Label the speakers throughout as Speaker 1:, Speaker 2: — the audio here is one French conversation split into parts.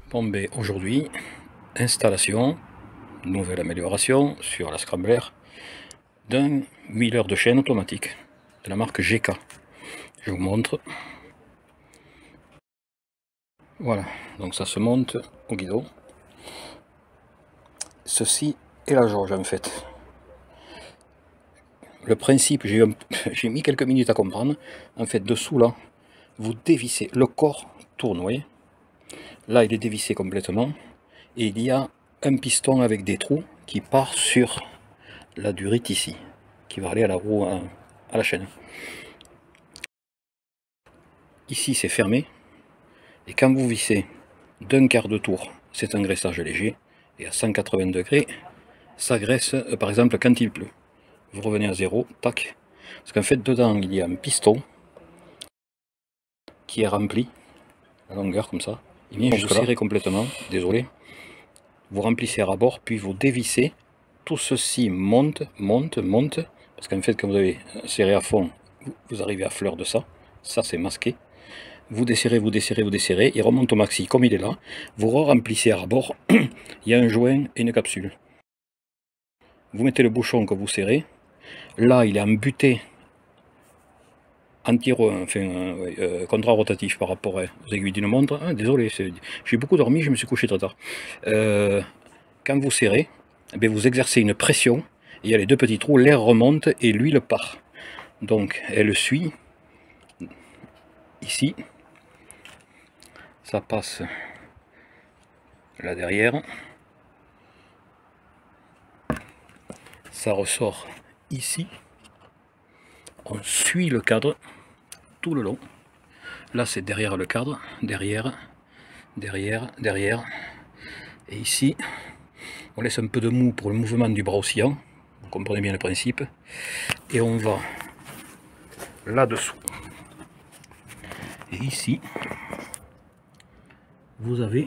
Speaker 1: Bon ben aujourd'hui, installation, nouvelle amélioration sur la Scrambler d'un huileur de chaîne automatique de la marque GK. Je vous montre. Voilà, donc ça se monte au guidon. Ceci est la jauge en fait. Le principe, j'ai mis quelques minutes à comprendre. En fait, dessous là, vous dévissez, le corps tourne, vous voyez. Là, il est dévissé complètement. Et il y a un piston avec des trous qui part sur la durite ici, qui va aller à la roue, à la chaîne. Ici, c'est fermé. Et quand vous vissez d'un quart de tour, c'est un graissage léger. Et à 180 degrés, ça graisse, par exemple, quand il pleut. Vous revenez à zéro, tac. Parce qu'en fait, dedans, il y a un piston qui est rempli, la longueur comme ça. Il vient jusque là. Vous serrez complètement, désolé. Vous remplissez à ras-bord, puis vous dévissez. Tout ceci monte, monte, monte. Parce qu'en fait, quand vous avez serré à fond, vous arrivez à fleur de ça. Ça, c'est masqué. Vous desserrez, vous desserrez, vous desserrez. Il remonte au maxi comme il est là. Vous remplissez à ras-bord. Il y a un joint et une capsule. Vous mettez le bouchon que vous serrez. Là, il est embuté contre-rotatif par rapport aux aiguilles d'une montre. Ah, désolé, j'ai beaucoup dormi, je me suis couché trop tard. Quand vous serrez, eh vous exercez une pression, il y a les deux petits trous, l'air remonte et l'huile part. Donc elle suit, ici, ça passe là derrière, ça ressort ici, on suit le cadre tout le long. Là c'est derrière le cadre, derrière, derrière, derrière, et ici on laisse un peu de mou pour le mouvement du bras oscillant, vous comprenez bien le principe, et on va là-dessous. Et ici, vous avez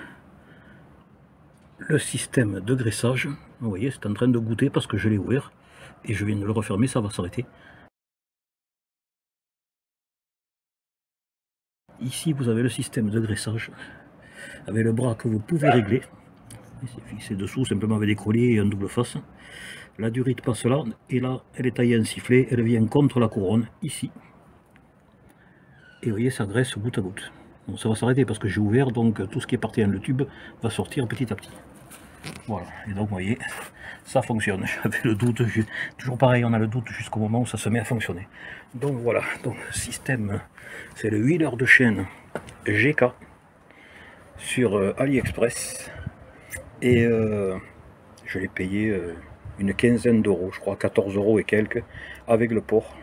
Speaker 1: le système de graissage. Vous voyez, c'est en train de goûter parce que je l'ai ouvert, et je viens de le refermer, ça va s'arrêter. Ici, vous avez le système de graissage, avec le bras que vous pouvez régler. C'est fixé dessous, simplement avec des colliers et un double face. La durite passe là, et là, elle est taillée en sifflet, elle vient contre la couronne, ici. Et vous voyez, ça graisse goutte à goutte. Bon, ça va s'arrêter parce que j'ai ouvert, donc tout ce qui est parti dans le tube va sortir petit à petit. Voilà, et donc vous voyez, ça fonctionne. J'avais le doute, toujours pareil, on a le doute jusqu'au moment où ça se met à fonctionner. Donc voilà, donc le système, c'est le huileur de chaîne GK sur AliExpress. Et je l'ai payé une quinzaine d'euros, je crois 14 euros et quelques, avec le port.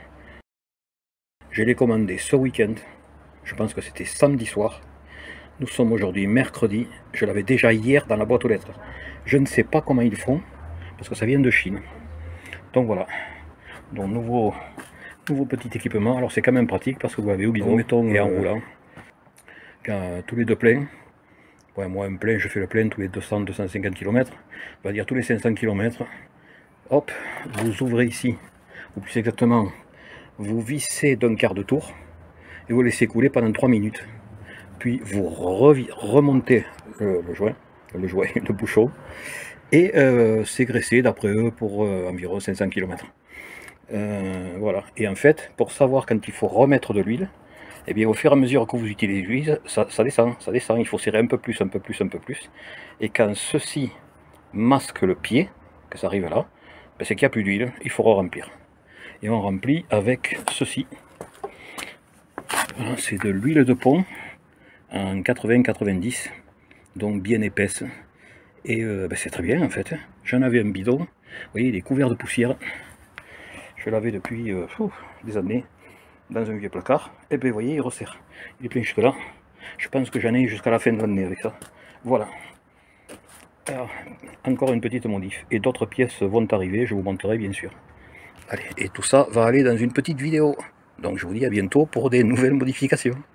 Speaker 1: Je l'ai commandé ce week-end, je pense que c'était samedi soir. Nous sommes aujourd'hui mercredi, je l'avais déjà hier dans la boîte aux lettres. Je ne sais pas comment ils font, parce que ça vient de Chine. Donc voilà, donc nouveau petit équipement. Alors c'est quand même pratique, parce que vous avez au guidon, mettons, et en roulant, quand tous les deux pleins. Ouais, moi un plein, je fais le plein tous les 200-250 km, on va dire tous les 500 km. Hop, vous ouvrez ici, ou plus exactement, vous vissez d'un quart de tour, et vous laissez couler pendant 3 minutes. Puis vous remontez le bouchon, et c'est graissé d'après eux pour environ 500 km. Voilà, et en fait, pour savoir quand il faut remettre de l'huile, et bien au fur et à mesure que vous utilisez l'huile, ça descend, il faut serrer un peu plus, un peu plus, un peu plus. Et quand ceci masque le pied, que ça arrive là, ben c'est qu'il n'y a plus d'huile, il faut remplir. Et on remplit avec ceci. Voilà, c'est de l'huile de pont en 80-90, donc bien épaisse. Et ben c'est très bien en fait. J'en avais un bidon, vous voyez, il est couvert de poussière. Je l'avais depuis des années dans un vieux placard, et bien vous voyez, il resserre. Il est plein jusque là. Je pense que j'en ai jusqu'à la fin de l'année avec ça. Voilà. Alors, encore une petite modif. Et d'autres pièces vont arriver, je vous montrerai bien sûr. Allez, et tout ça va aller dans une petite vidéo. Donc je vous dis à bientôt pour des nouvelles modifications.